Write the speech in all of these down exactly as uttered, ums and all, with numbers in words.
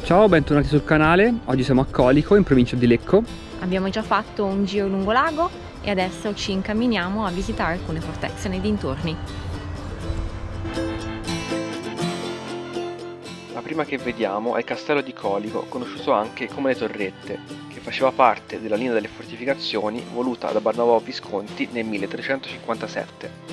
Ciao, bentornati sul canale. Oggi siamo a Colico, in provincia di Lecco. Abbiamo già fatto un giro lungo lago e adesso ci incamminiamo a visitare alcune fortezze nei dintorni. La prima che vediamo è il castello di Colico, conosciuto anche come le Torrette, che faceva parte della linea delle fortificazioni voluta da Barnabò Visconti nel milletrecentocinquantasette.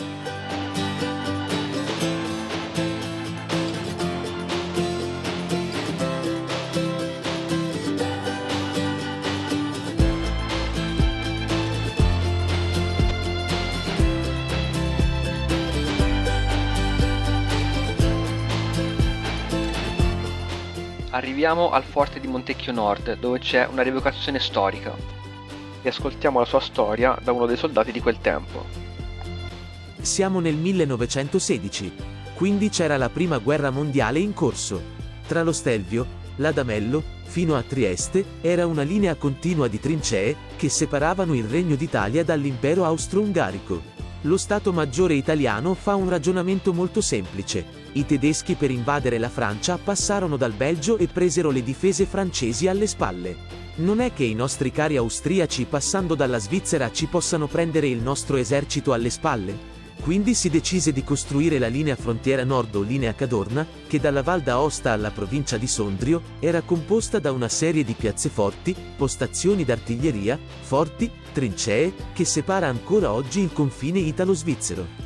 Arriviamo al forte di Montecchio Nord, dove c'è una rievocazione storica, e ascoltiamo la sua storia da uno dei soldati di quel tempo. Siamo nel millenovecentosedici, quindi c'era la prima guerra mondiale in corso. Tra lo Stelvio, l'Adamello, fino a Trieste, era una linea continua di trincee che separavano il Regno d'Italia dall'impero austro-ungarico. Lo Stato Maggiore italiano fa un ragionamento molto semplice. I tedeschi per invadere la Francia passarono dal Belgio e presero le difese francesi alle spalle. Non è che i nostri cari austriaci passando dalla Svizzera ci possano prendere il nostro esercito alle spalle? Quindi si decise di costruire la linea frontiera nord o linea Cadorna, che dalla Val d'Aosta alla provincia di Sondrio era composta da una serie di piazzeforti, postazioni d'artiglieria, forti, trincee, che separa ancora oggi il confine italo-svizzero.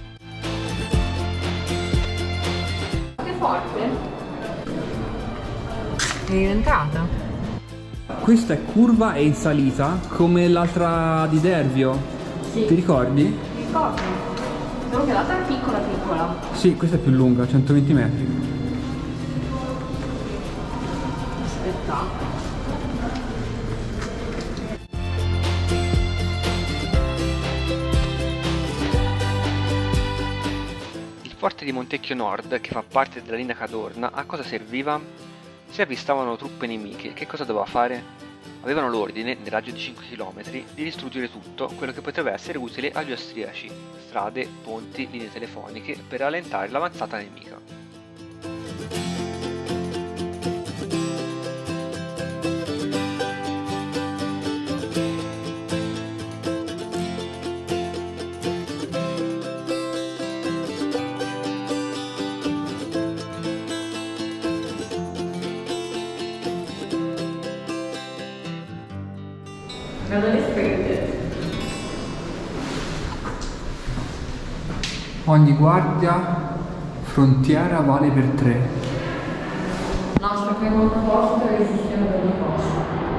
Forte è diventata. Questa è curva e in salita, come l'altra di Dervio. Sì. Ti ricordi? Mi ricordo. Solo che l'altra è piccola piccola. Sì, questa è più lunga, centoventi metri. Aspetta. Il forte di Montecchio Nord, che fa parte della linea Cadorna, a cosa serviva? Se avvistavano truppe nemiche, che cosa doveva fare? Avevano l'ordine, nel raggio di cinque chilometri, di distruggere tutto quello che poteva essere utile agli austriaci: strade, ponti, linee telefoniche, per rallentare l'avanzata nemica. Ogni guardia frontiera vale per tre. Il nostro primo posto è il sistema della costa.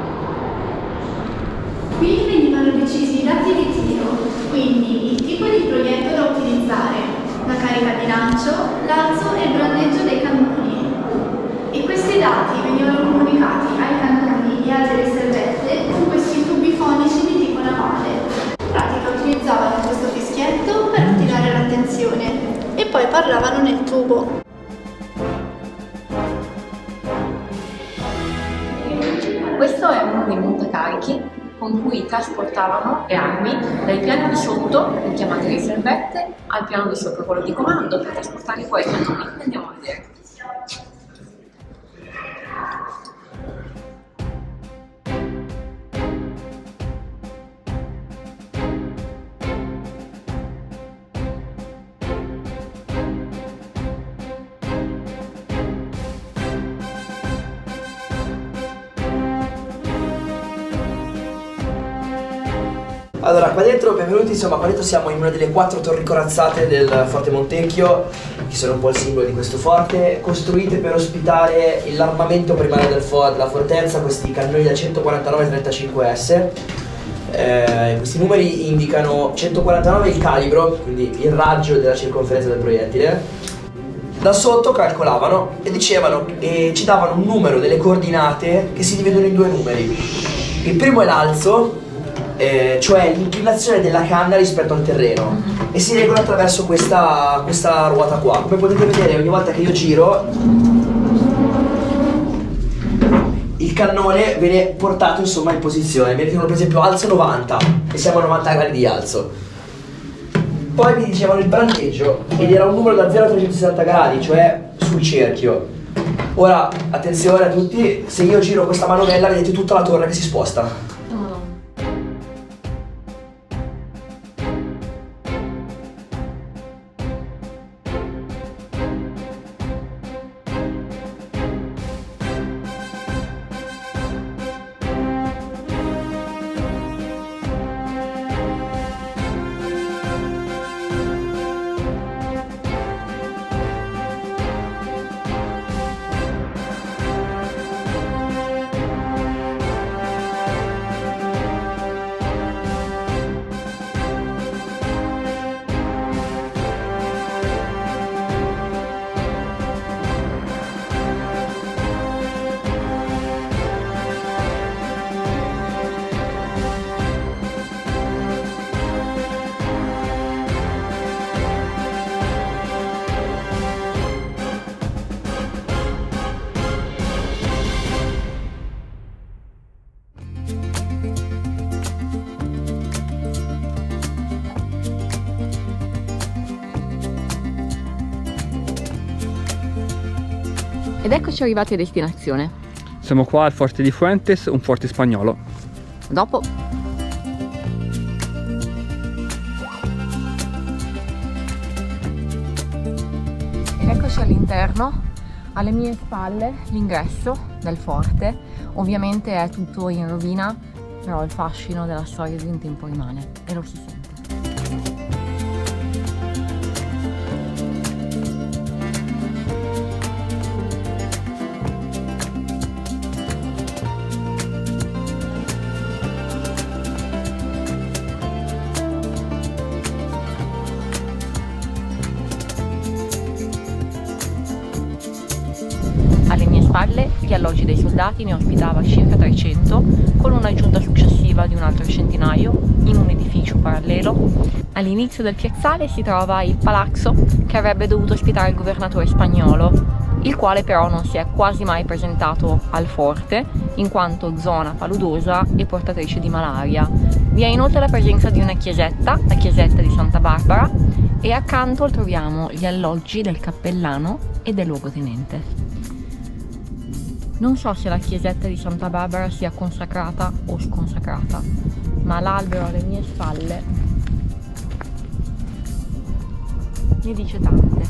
Qui venivano decisi i dati di tiro, quindi il tipo di proietto da utilizzare, la carica di lancio, l'alzo e il brandeggio dei cannoni. E questi dati venivano comunicati ai cannoni e alle riservette con questi tubi fonici di tipo navale. In pratica utilizzavano questo fischietto per attirare l'attenzione e poi parlavano nel tubo. Questo è uno dei montacarichi con cui trasportavano le armi dai piani di sotto, chiamate riservette, al piano di sopra, quello di comando, per trasportare poi i cannoni. Andiamo a vedere. Allora, qua dentro, benvenuti, insomma, qua dentro siamo in una delle quattro torri corazzate del Forte Montecchio, che sono un po' il simbolo di questo forte, costruite per ospitare l'armamento primario del fo della fortezza, questi cannoni da centoquarantanove trentacinque S. Eh, questi numeri indicano centoquarantanove il calibro, quindi il raggio della circonferenza del proiettile. Da sotto calcolavano e dicevano e ci davano un numero delle coordinate che si dividono in due numeri. Il primo è l'alzo, Eh, cioè l'inclinazione della canna rispetto al terreno, e si regola attraverso questa, questa ruota qua. Come potete vedere, ogni volta che io giro il cannone viene portato insomma in posizione. Mi dicono per esempio alzo novanta e siamo a novanta gradi di alzo. Poi mi dicevano il brandeggio ed era un numero da zero a trecentosessanta gradi, cioè sul cerchio. Ora, attenzione a tutti, se io giro questa manovella vedete tutta la torre che si sposta. Ed eccoci arrivati a destinazione. Siamo qua al Forte di Fuentes, un forte spagnolo. Dopo. Eccoci all'interno, alle mie spalle l'ingresso del forte. Ovviamente è tutto in rovina, però il fascino della storia di un tempo rimane e lo si sente. Alle mie spalle gli alloggi dei soldati, ne ospitava circa trecento, con un'aggiunta successiva di un altro centinaio in un edificio parallelo. All'inizio del piazzale si trova il palazzo che avrebbe dovuto ospitare il governatore spagnolo, il quale però non si è quasi mai presentato al forte, in quanto zona paludosa e portatrice di malaria. Vi è inoltre la presenza di una chiesetta, la chiesetta di Santa Barbara, e accanto troviamo gli alloggi del cappellano e del luogotenente. Non so se la chiesetta di Santa Barbara sia consacrata o sconsacrata, ma l'albero alle mie spalle ne dice tante.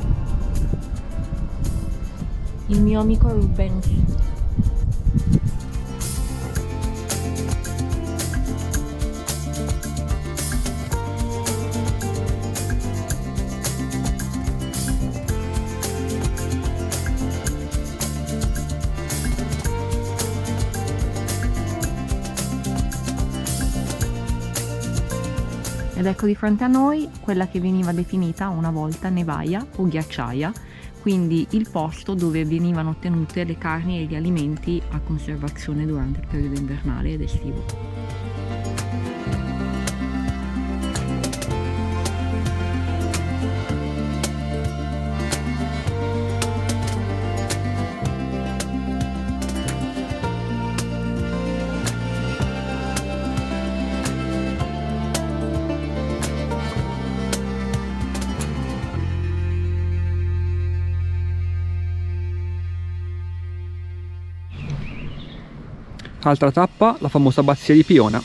Il mio amico Rubens. Ed ecco di fronte a noi quella che veniva definita una volta nevaia o ghiacciaia, quindi il posto dove venivano ottenute le carni e gli alimenti a conservazione durante il periodo invernale ed estivo. Altra tappa, la famosa abbazia di Piona.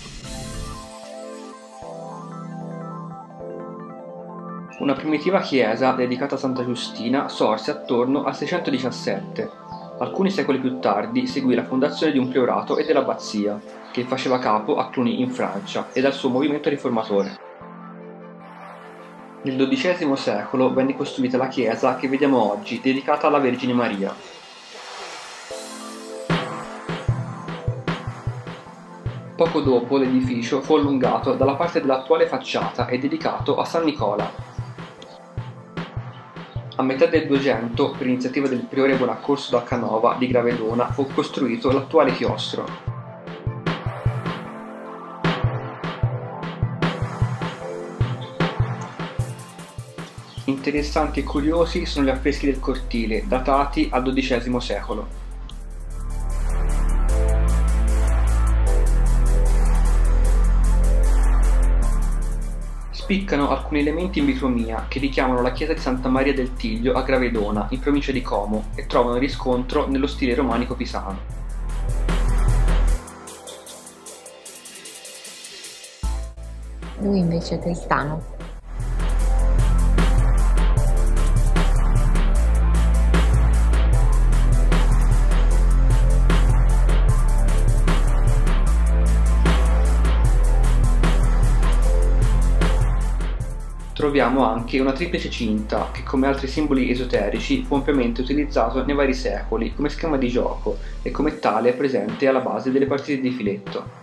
Una primitiva chiesa dedicata a Santa Giustina sorse attorno al seicentodiciassette. Alcuni secoli più tardi seguì la fondazione di un priorato e dell'abbazia, che faceva capo a Cluny in Francia e al suo movimento riformatore. Nel dodicesimo secolo venne costruita la chiesa che vediamo oggi, dedicata alla Vergine Maria. Poco dopo l'edificio fu allungato dalla parte dell'attuale facciata e dedicato a San Nicola. A metà del Duecento, per iniziativa del priore Buonaccorso da Canova di Gravedona, fu costruito l'attuale chiostro. Interessanti e curiosi sono gli affreschi del cortile, datati al dodicesimo secolo. spiccano alcuni elementi in bicromia che richiamano la chiesa di Santa Maria del Tiglio a Gravedona, in provincia di Como, e trovano riscontro nello stile romanico pisano. Lui invece è Tristano. Troviamo anche una triplice cinta che, come altri simboli esoterici, fu ampiamente utilizzato nei vari secoli come schema di gioco e come tale è presente alla base delle partite di filetto.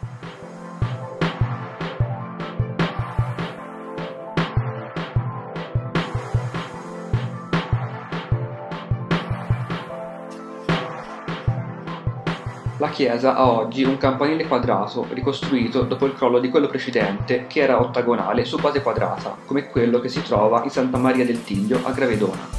La chiesa ha oggi un campanile quadrato ricostruito dopo il crollo di quello precedente, che era ottagonale su base quadrata, come quello che si trova in Santa Maria del Tiglio a Gravedona.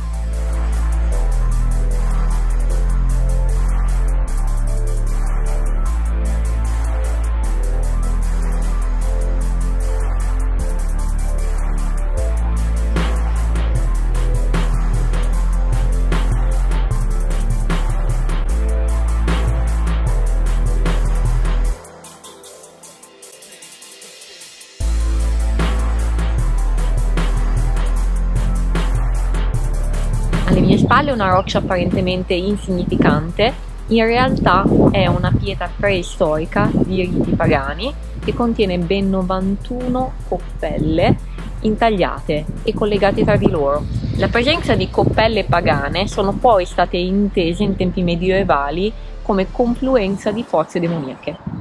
Alle mie spalle una roccia apparentemente insignificante, in realtà è una pietra preistorica di riti pagani che contiene ben novantuno coppelle intagliate e collegate tra di loro. La presenza di coppelle pagane sono poi state intese in tempi medievali come confluenza di forze demoniache.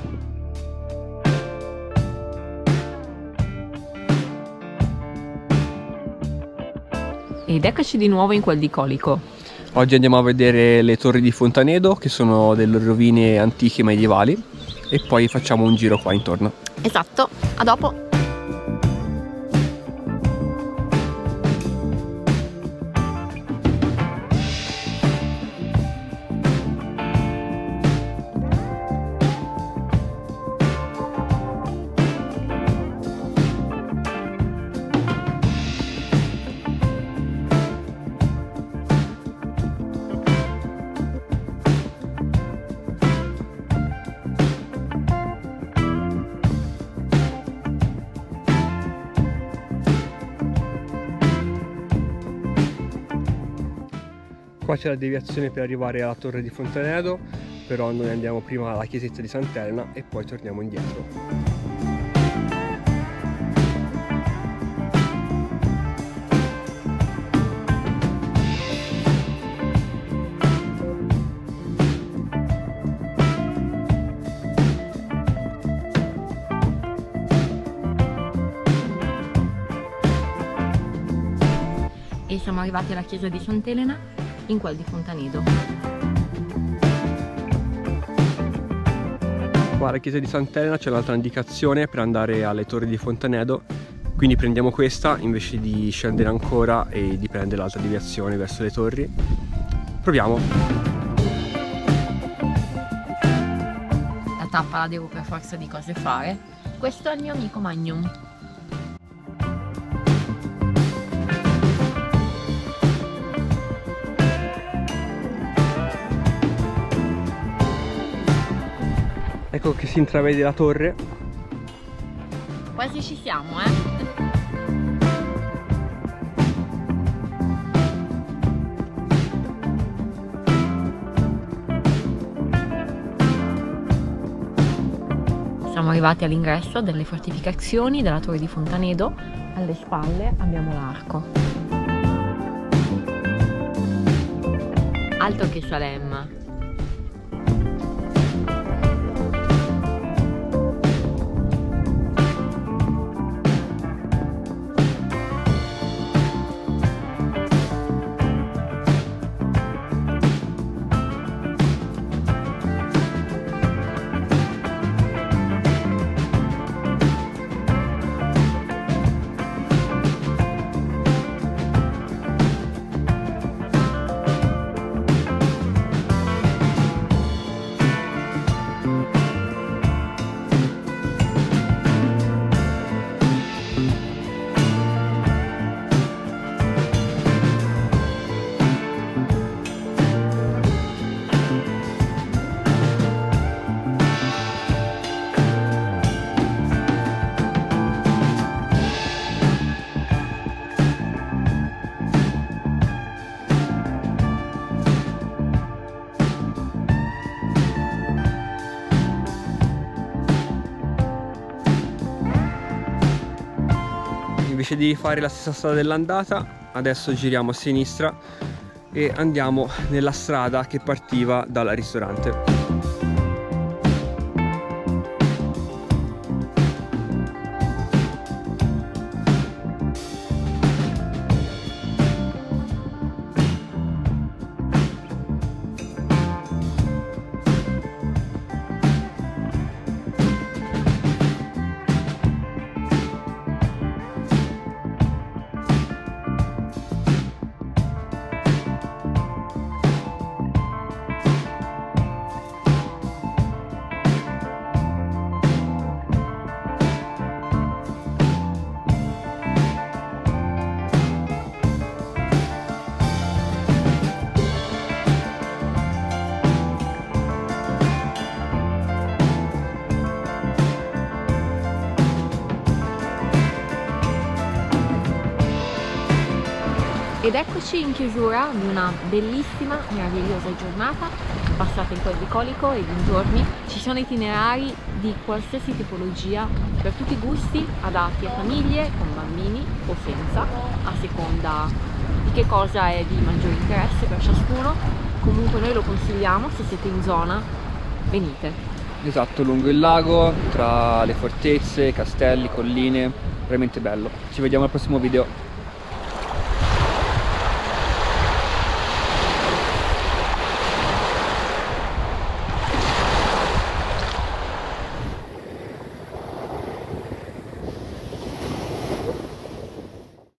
Ed eccoci di nuovo in quel di Colico. Oggi andiamo a vedere le torri di Fontanedo, che sono delle rovine antiche medievali, e poi facciamo un giro qua intorno. Esatto, a dopo! Qua c'è la deviazione per arrivare alla torre di Fontanedo, però noi andiamo prima alla chiesetta di Sant'Elena e poi torniamo indietro. E siamo arrivati alla chiesa di Sant'Elena, in quel di Fontanedo. Qua alla chiesa di Sant'Elena c'è un'altra indicazione per andare alle torri di Fontanedo, quindi prendiamo questa invece di scendere ancora e di prendere l'altra deviazione verso le torri. Proviamo! La tappa la devo per forza di cose fare. Questo è il mio amico Magnum. Ecco che si intravede la torre. Quasi ci siamo, eh? Siamo arrivati all'ingresso delle fortificazioni della torre di Fontanedo. Alle spalle abbiamo l'arco. Altro che Salem! invece di fare la stessa strada dell'andata, adesso giriamo a sinistra e andiamo nella strada che partiva dal ristorante. Ed eccoci in chiusura di una bellissima, meravigliosa giornata passata in quel bucolico e dintorni. Ci sono itinerari di qualsiasi tipologia, per tutti i gusti, adatti a famiglie, con bambini o senza, a seconda di che cosa è di maggiore interesse per ciascuno. Comunque noi lo consigliamo, se siete in zona, venite. Esatto, lungo il lago, tra le fortezze, castelli, colline, veramente bello. Ci vediamo al prossimo video.